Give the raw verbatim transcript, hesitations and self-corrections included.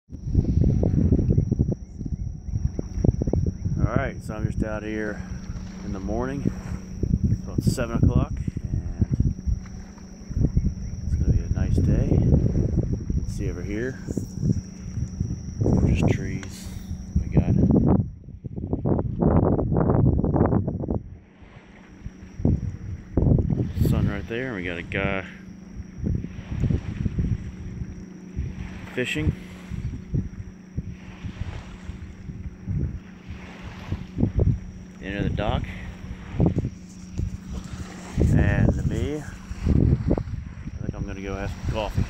Alright, so I'm just out here in the morning. It's about seven o'clock, and it's going to be a nice day. See over here, gorgeous trees. We got sun right there, and we got a guy fishing. Into the dock, and me, I think I'm gonna go have some coffee.